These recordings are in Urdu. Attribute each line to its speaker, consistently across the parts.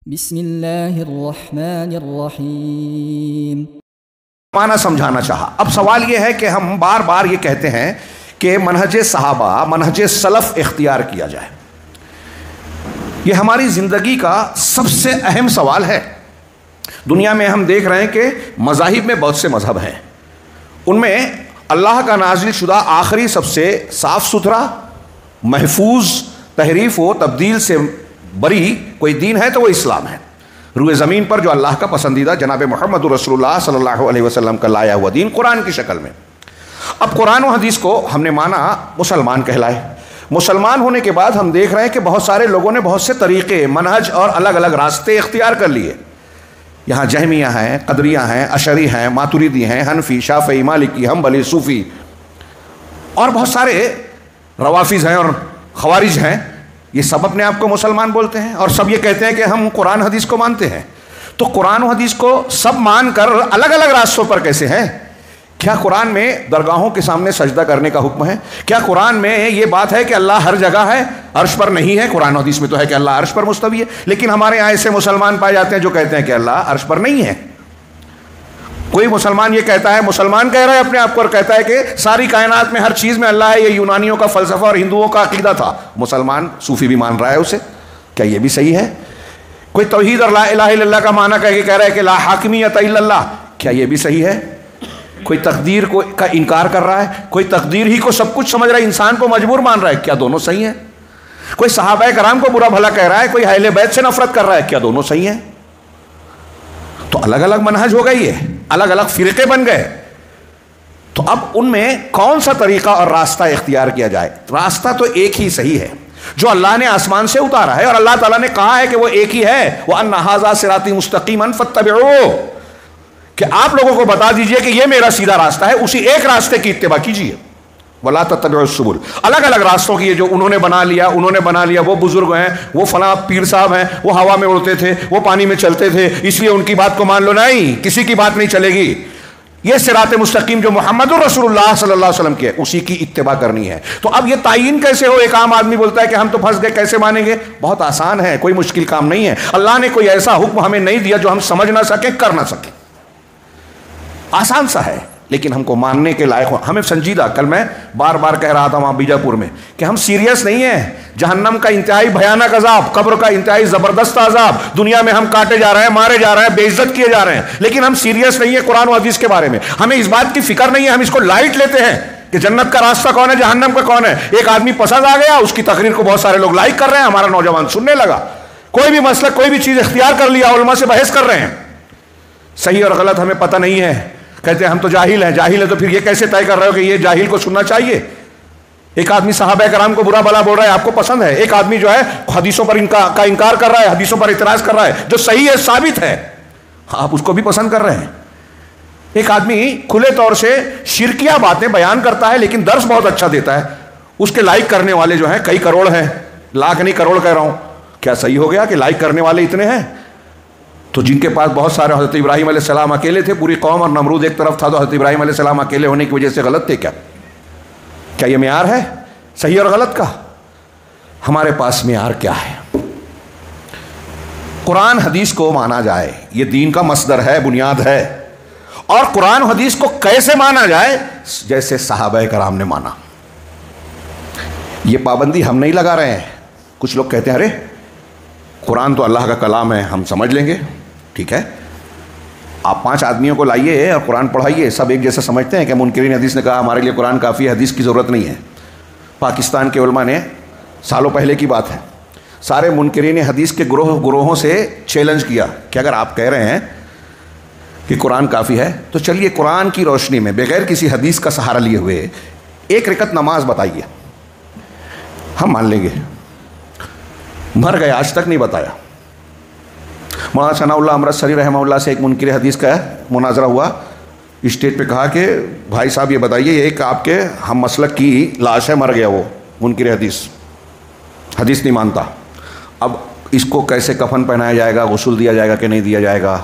Speaker 1: بسم اللہ الرحمن الرحیم۔
Speaker 2: معنی سمجھانا چاہا۔ اب سوال یہ ہے کہ ہم بار بار یہ کہتے ہیں کہ منہج صحابہ، منہج سلف اختیار کیا جائے۔ یہ ہماری زندگی کا سب سے اہم سوال ہے۔ دنیا میں ہم دیکھ رہے ہیں کہ مذاہب میں بہت سے مذہب ہیں، ان میں اللہ کا نازل شدہ آخری سب سے صاف ستھرا، محفوظ، تحریف و تبدیل سے بری کوئی دین ہے تو وہ اسلام ہے۔ روئے زمین پر جو اللہ کا پسندیدہ جناب محمد رسول اللہ صلی اللہ علیہ وسلم کا لایا ہوا دین قرآن کی شکل میں۔ اب قرآن و حدیث کو ہم نے مانا، مسلمان کہلائے۔ مسلمان ہونے کے بعد ہم دیکھ رہے ہیں کہ بہت سارے لوگوں نے بہت سے طریقے، منہج اور الگ الگ راستے اختیار کر لیے۔ یہاں جہمیہ ہیں، قدریہ ہیں، اشعری ہیں، ماتریدی ہیں، حنفی، شافعی، مالکی، حنبلی، صوفی، اور بہت سارے روافض ہیں اور خوارج ہیں۔ یہ سب اپنے آپ کو مسلمان بولتے ہیں اور سب یہ کہتے ہیں کہ ہم قرآن حدیث کو مانتے ہیں۔ تو قرآن و حدیث کو سب مان کر الگ الگ راستوں پر کیسے ہیں؟ کیا قرآن میں درگاہوں کے سامنے سجدہ کرنے کا حکم ہے؟ کیا قرآن میں یہ بات ہے کہ اللہ ہر جگہ ہے، عرش پر نہیں ہے؟ قرآن و حدیث میں تو ہے کہ اللہ عرش پر مستوی ہے، لیکن ہمارے یہاں ایسے مسلمان پائے جاتے ہیں جو کہتے ہیں کہ اللہ عرش پر نہیں ہے۔ کوئی مسلمان یہ کہتا ہے، مسلمان کہہ رہا ہے اپنے آپ کو، اور کہتا ہے کہ ساری کائنات میں ہر چیز میں اللہ ہے۔ یہ یونانیوں کا فلسفہ اور ہندوؤں کا عقیدہ تھا، مسلمان صوفی بھی مان رہا ہے اسے۔ کیا یہ بھی صحیح ہے؟ کوئی توحید اور لا الہ الا اللہ کا معنی کہہ رہا ہے کہ لا حاکمیت الا اللہ، کیا یہ بھی صحیح ہے؟ کوئی تقدیر کا انکار کر رہا ہے، کوئی تقدیر ہی کو سب کچھ سمجھ رہا ہے، انسان کو مجبور مان رہا ہے، کیا دونوں صحیح ہیں؟ کوئی صحابہ کرام کو برا بھلا کہہ رہا ہے، کوئی اہل بیت سے نفرت کر رہا ہے، کیا دونوں صحیح ہیں؟ تو الگ الگ منہج ہو گئی ہے، الگ الگ فرقے بن گئے۔ تو اب ان میں کون سا طریقہ اور راستہ اختیار کیا جائے؟ راستہ تو ایک ہی صحیح ہے جو اللہ نے آسمان سے اتارا ہے، اور اللہ تعالیٰ نے کہا ہے کہ وہ ایک ہی ہے، وَأَنَّ هَذَا صِرَاطِي مُسْتَقِيمًا فَاتَّبِعُوهُ، کہ آپ لوگوں کو بتا دیجئے کہ یہ میرا سیدھا راستہ ہے، اسی ایک راستے کی اتباع کیجئے۔ وَلَا تَتَّبِعُوا السُّبُلَ، الگ الگ راستوں کی، جو انہوں نے بنا لیا، وہ بزرگ ہیں، وہ فلاں پیر صاحب ہیں، وہ ہوا میں اڑتے تھے، وہ پانی میں چلتے تھے، اس لیے ان کی بات کو مان لو، نہیں، کسی کی بات نہیں چلے گی۔ یہ صراط مستقیم جو محمد رسول اللہ صلی اللہ علیہ وسلم کی ہے، اسی کی اتباع کرنی ہے۔ تو اب یہ تعین کیسے ہو؟ ایک عام آدمی بولتا ہے کہ ہم تو پھنس گئے، کیسے مانیں گے؟ بہت آسان ہے، کوئی مشکل کام نہیں ہے۔ اللہ نے کوئی ایسا حکم ہمیں نہیں دیا جو ہم سمجھ نہ سکیں، کر نہ سکیں۔ آسان سا ہے، لیکن ہم کو ماننے کے لائق ہو، ہمیں سنجیدہ۔ کل میں بار بار کہہ رہا تھا وہاں بیجاپور میں کہ ہم سیریس نہیں ہیں۔ جہنم کا انتہائی بھیانک عذاب، قبر کا انتہائی زبردست عذاب، دنیا میں ہم کاٹے جا رہے ہیں، مارے جا رہے ہیں، بے عزت کیے جا رہے ہیں، لیکن ہم سیریس نہیں ہیں قرآن و حدیث کے بارے میں۔ ہمیں اس بات کی فکر نہیں ہے، ہم اس کو لائٹ لیتے ہیں کہ جنت کا راستہ کون ہے، جہنم کا کون ہے۔ ایک آدمی پسند آ گیا، اس کی تقریر کو بہت سارے لوگ لائک کر رہے ہیں، ہمارا نوجوان سننے لگا، کوئی بھی مسئلہ، کوئی بھی چیز اختیار کر لیا، علماء سے بحث کر رہے ہیں۔ صحیح اور غلط ہمیں پتہ نہیں ہے، کہتے ہیں ہم تو جاہل ہیں۔ جاہل ہے تو پھر یہ کیسے طے کر رہے ہو کہ یہ جاہل کو سننا چاہیے؟ ایک آدمی صحابہ کرام کو برا بھلا بول رہا ہے، آپ کو پسند ہے۔ ایک آدمی جو ہے حدیثوں پر کا انکار کر رہا ہے، حدیثوں پر اعتراض کر رہا ہے، جو صحیح ہے، ثابت ہے، آپ اس کو بھی پسند کر رہے ہیں۔ ایک آدمی کھلے طور سے شرکیہ باتیں بیان کرتا ہے لیکن درس بہت اچھا دیتا ہے، اس کے لائک کرنے والے جو ہیں کئی کروڑ ہیں، لاکھ نہیں کروڑ کہہ رہا ہوں۔ کیا صحیح ہو گیا کہ لائک کرنے والے اتنے ہیں؟ تو جن کے پاس بہت سارے، حضرت ابراہیم علیہ السلام اکیلے تھے، پوری قوم اور نمرود ایک طرف تھا، تو حضرت ابراہیم علیہ السلام اکیلے ہونے کی وجہ سے غلط تھے؟ کیا یہ معیار ہے صحیح اور غلط کا؟ ہمارے پاس معیار کیا ہے؟ قرآن حدیث کو مانا جائے، یہ دین کا مصدر ہے، بنیاد ہے۔ اور قرآن حدیث کو کیسے مانا جائے؟ جیسے صحابہ کرام نے مانا۔ یہ پابندی ہم نہیں لگا رہے ہیں۔ کچھ لوگ کہتے ہیں ارے قرآن تو اللہ کا کلام ہے، ہم سمجھ لیں گے۔ ٹھیک ہے، آپ 5 آدمیوں کو لائیے اور قرآن پڑھائیے، سب ایک جیسا سمجھتے ہیں کہ منکرین حدیث نے کہا ہمارے لیے قرآن کافی ہے، حدیث کی ضرورت نہیں ہے۔ پاکستان کے علماء نے، سالوں پہلے کی بات ہے، سارے منکرین حدیث کے گروہوں سے چیلنج کیا کہ اگر آپ کہہ رہے ہیں کہ قرآن کافی ہے تو چلیے قرآن کی روشنی میں بغیر کسی حدیث کا سہارا لیے ہوئے 1 رکعت نماز بتائیے، ہم مان لیں گے۔ مر گئے، آج تک نہیں بتایا۔ مولانا ثناء اللہ امرتسری رحمہ اللہ سے ایک منکر حدیث کا مناظرہ ہوا، اسٹیج پہ کہا کہ بھائی صاحب یہ بتائیے، ایک آپ کے ہم مسلک کی لاش ہے، مر گیا وہ منکر حدیث نہیں مانتا، اب اس کو کیسے کفن پہنایا جائے گا، غسل دیا جائے گا کہ نہیں دیا جائے گا؟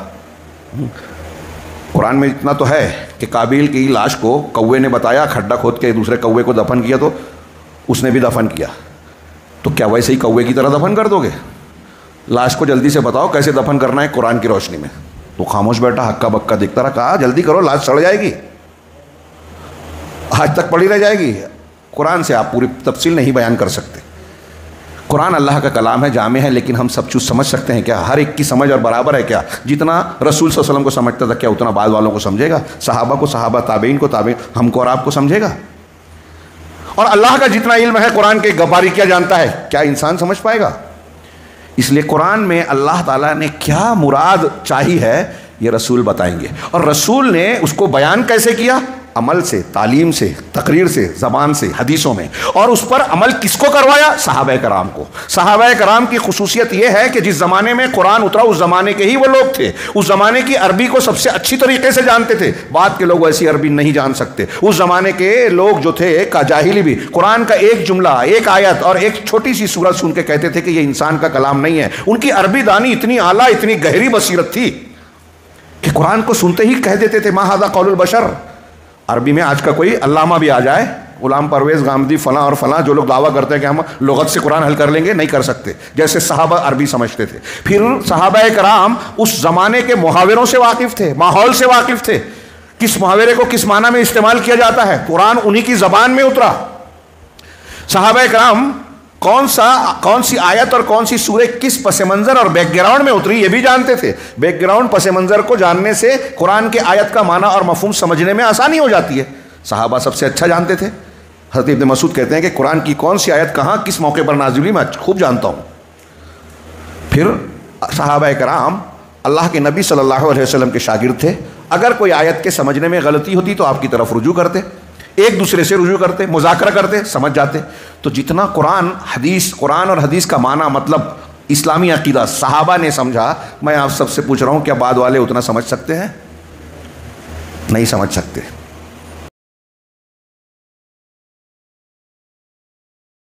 Speaker 2: قرآن میں اتنا تو ہے کہ قابیل کی لاش کو کوے نے بتایا، کھڈا کھود کے دوسرے کوے کو دفن کیا تو اس نے بھی دفن کیا، تو کیا ویسے ہی کوے کی طرح دفن کر دو گے؟ लाश को जल्दी से बताओ कैसे दफन करना है कुरान की रोशनी में। तो खामोश बैठा, हक्का बक्का दिखता रहा, कहा जल्दी करो, लाश सड़ जाएगी, आज तक पड़ी रह जाएगी। कुरान से आप पूरी तफसील नहीं बयान कर सकते। कुरान अल्लाह का कलाम है, जामे है, लेकिन हम सब चीज़ समझ सकते हैं क्या? हर एक की समझ और बराबर है क्या? जितना रसूल सल्लल्लाहु अलैहि वसल्लम को समझता था क्या उतना बाद वालों को समझेगा? सहाबा को सहाबा, ताबईन को ताबईन, हमको और आपको समझेगा? और अल्लाह का जितना इल्म है कुरान के गबारी क्या जानता है, क्या इंसान समझ पाएगा? इसलिए कुरान में अल्लाह ताला ने क्या मुराद चाही है ये रसूल बताएंगे। और रसूल ने उसको बयान कैसे किया? अमल से, तालीम से, तकरीर से, ज़बान से, हदीसों में। और उस पर अमल किसको करवाया? सहाबा कराम को। सहाबा कराम की खुसूसियत यह है कि जिस ज़माने में कुरान उतरा उस ज़माने के ही वो लोग थे, उस ज़माने की अरबी को सबसे अच्छी तरीके से जानते थे। बाद के लोग ऐसी अरबी नहीं जान सकते। उस ज़माने के लोग जो थे का जाहिली भी कुरान का एक जुमला, एक आयत और एक छोटी सी सूरत सुन के कहते थे कि ये इंसान का कलाम नहीं है। उनकी अरबी दानी इतनी आला, इतनी गहरी बसीरत थी कि कुरान को सुनते ही कह देते थे मा हाज़ा कौलुल बशर। अरबी में आज का कोई अल्लामा भी आ जाए, गुलाम परवेज़ गामदी फलां और फलां, जो लोग दावा करते हैं कि हम लुगत से कुरान हल कर लेंगे, नहीं कर सकते। जैसे सहाबा अरबी समझते थे। फिर सहाबा कराम उस ज़माने के मुहावरों से वाकिफ़ थे, माहौल से वाकिफ़ थे, किस मुहावरे को किस माना में इस्तेमाल किया जाता है। कुरान उन्हीं की ज़बान में उतरा। सहाबा कराम कौन सी आयत और कौन सी सूरह किस पस मंज़र और बैकग्राउंड में उतरी ये भी जानते थे। बैकग्राउंड, पस मंज़र को जानने से कुरान के आयत का माना और मफहूम समझने में आसानी हो जाती है। सहाबा सबसे अच्छा जानते थे। हज़रत इब्न मसूद कहते हैं कि कुरान की कौन सी आयत कहाँ किस मौके पर नाज़िल हुई मैं खूब जानता हूँ। फिर सहाबा कराम अल्लाह के नबी सल्लल्लाहु अलैहि वसल्लम के शागिर्द थे। अगर कोई आयत के समझने में गलती होती तो आपकी तरफ रुजू करते, एक दूसरे से रुजू करते, मुज़ाकरा करते, समझ जाते। तो जितना कुरान और हदीस का माना मतलब इस्लामी अकीदा सहाबा ने समझा, मैं आप सबसे पूछ रहा हूँ क्या बाद वाले उतना समझ सकते हैं? नहीं समझ सकते।